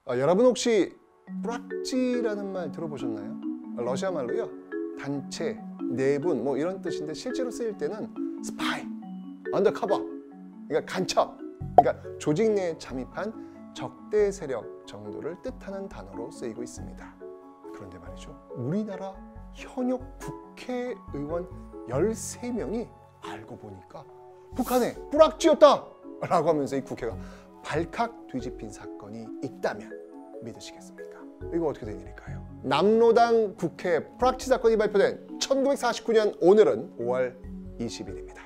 여러분 혹시 뿌락지라는 말 들어보셨나요? 러시아 말로요. 단체, 내분 뭐 이런 뜻인데 실제로 쓰일 때는 스파이, 언더커버, 그러니까 간첩, 그러니까 조직 내에 잠입한 적대 세력 정도를 뜻하는 단어로 쓰이고 있습니다. 그런데 말이죠. 우리나라 현역 국회의원 13명이 알고 보니까 북한에 뿌락지였다! 라고 하면서 이 국회가 발칵 뒤집힌 사건이 있다면 믿으시겠습니까? 이거 어떻게 된 일일까요? 남로당 국회 뿌락지 사건이 발표된 1949년 오늘은 5월 20일입니다.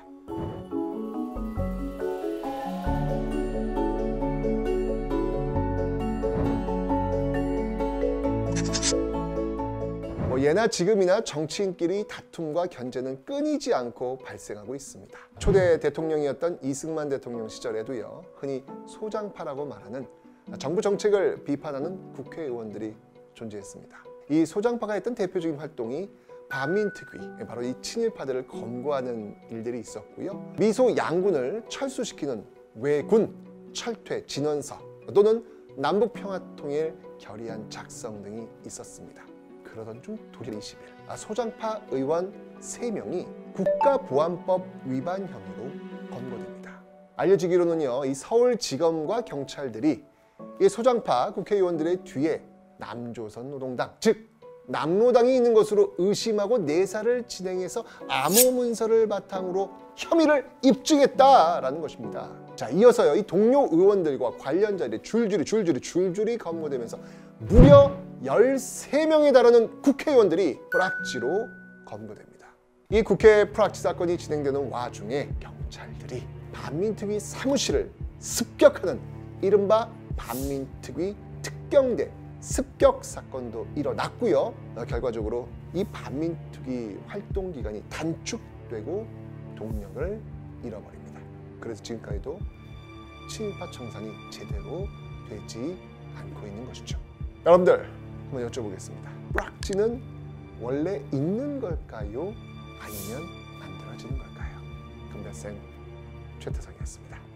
예나 지금이나 정치인끼리 다툼과 견제는 끊이지 않고 발생하고 있습니다. 초대 대통령이었던 이승만 대통령 시절에도요. 흔히 소장파라고 말하는 정부 정책을 비판하는 국회의원들이 존재했습니다. 이 소장파가 했던 대표적인 활동이 반민특위, 바로 이 친일파들을 검거하는 일들이 있었고요. 미소 양군을 철수시키는 왜군, 철퇴, 진원서 또는 남북평화통일 결의안 작성 등이 있었습니다. 그러던 중 독일 20일 소장파 의원 3명이 국가보안법 위반 혐의로 검거됩니다. 알려지기로는요, 이 서울지검과 경찰들이 이 소장파 국회의원들의 뒤에 남조선 노동당, 즉 남로당이 있는 것으로 의심하고 내사를 진행해서 암호 문서를 바탕으로 혐의를 입증했다라는 것입니다. 자, 이어서요, 이 동료 의원들과 관련자들이 줄줄이 검거되면서 무려 13명에 달하는 국회의원들이 뿌락지로 검거됩니다. 이 국회 뿌락지 사건이 진행되는 와중에 경찰들이 반민특위 사무실을 습격하는 이른바 반민특위 특경대 습격 사건도 일어났고요. 결과적으로 이 반민특위 활동 기간이 단축되고 동력을 잃어버립니다. 그래서 지금까지도 친일파 청산이 제대로 되지 않고 있는 것이죠. 여러분들 한번 여쭤보겠습니다. 뿌락지는 원래 있는 걸까요? 아니면 만들어지는 걸까요? 금별생 최태성이었습니다.